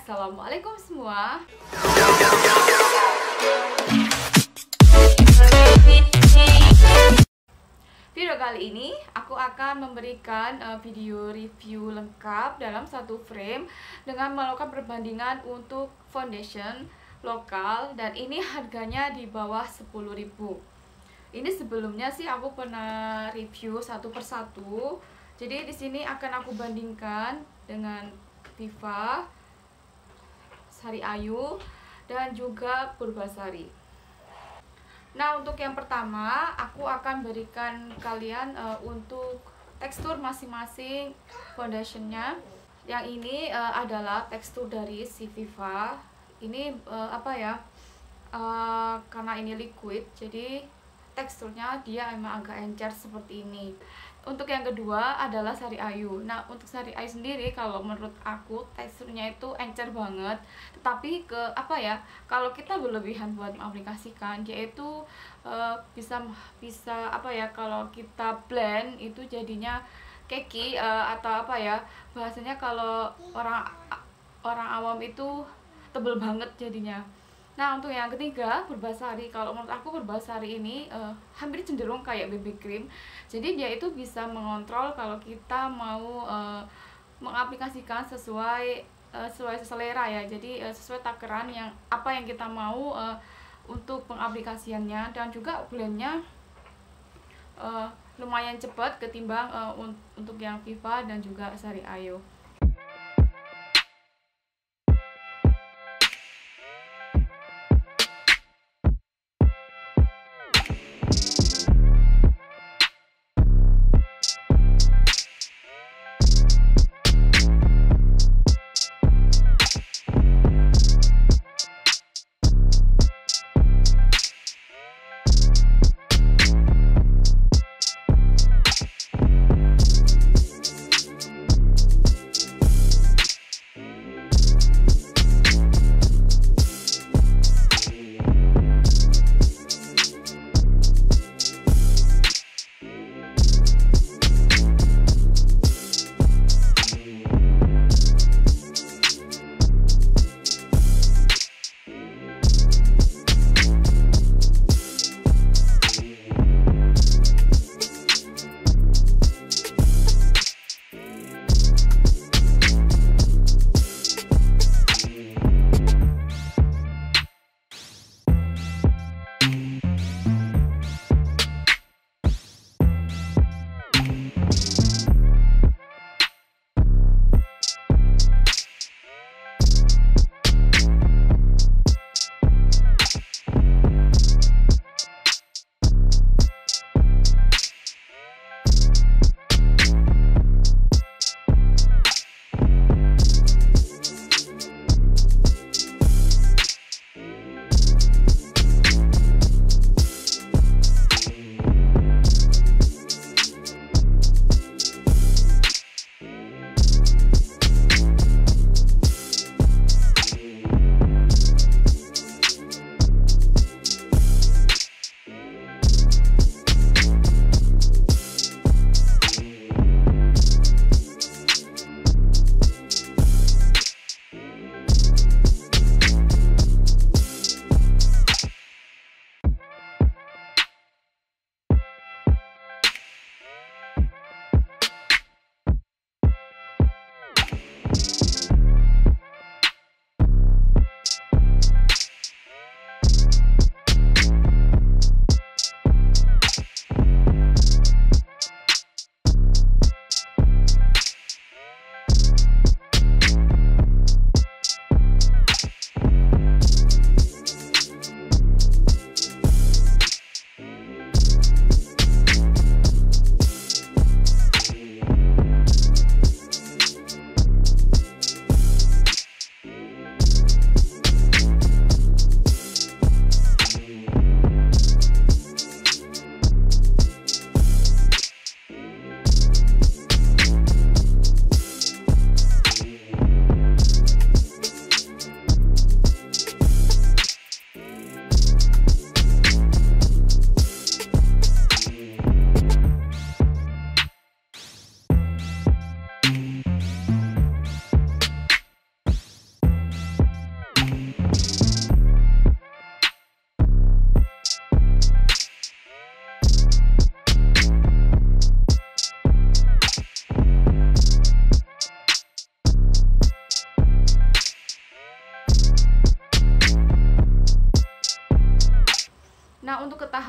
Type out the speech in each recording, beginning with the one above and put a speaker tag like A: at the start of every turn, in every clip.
A: Assalamualaikum semua. Video kali ini aku akan memberikan video review lengkap dalam satu frame dengan melakukan perbandingan untuk foundation lokal, dan ini harganya di bawah 10.000. Ini sebelumnya sih aku pernah review satu persatu. Jadi di sini akan aku bandingkan dengan Viva, Sari Ayu, dan juga Purbasari. Nah, untuk yang pertama aku akan berikan kalian untuk tekstur masing-masing foundationnya. Yang ini adalah tekstur dari si Viva. Ini karena ini liquid, jadi teksturnya dia emang agak encer seperti ini. Untuk yang kedua adalah Sari Ayu. Nah, untuk Sari Ayu sendiri kalau menurut aku teksturnya itu encer banget. Tetapi kalau kita berlebihan buat mengaplikasikan, dia itu kalau kita blend itu jadinya cakey, bahasanya kalau orang awam itu tebel banget jadinya. Nah, untuk yang ketiga, Purbasari. Kalau menurut aku Purbasari ini hampir cenderung kayak BB cream. Jadi dia itu bisa mengontrol kalau kita mau mengaplikasikan sesuai selera ya. Jadi sesuai takaran yang kita mau untuk pengaplikasiannya, dan juga blendnya lumayan cepat ketimbang untuk yang Viva dan juga Sari Ayu.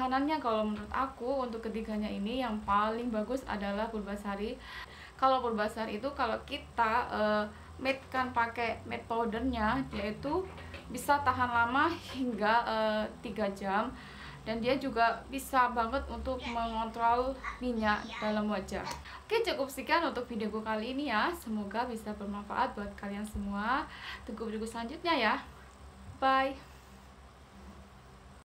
A: ketahanannya kalau menurut aku untuk ketiganya ini yang paling bagus adalah Purbasari. Kalau Purbasari itu kalau kita matte-kan pakai matte powdernya, yaitu bisa tahan lama hingga 3 jam, dan dia juga bisa banget untuk mengontrol minyak dalam wajah. Oke, cukup sekian untuk videoku kali ini ya. Semoga bisa bermanfaat buat kalian semua. Tunggu video selanjutnya ya. Bye.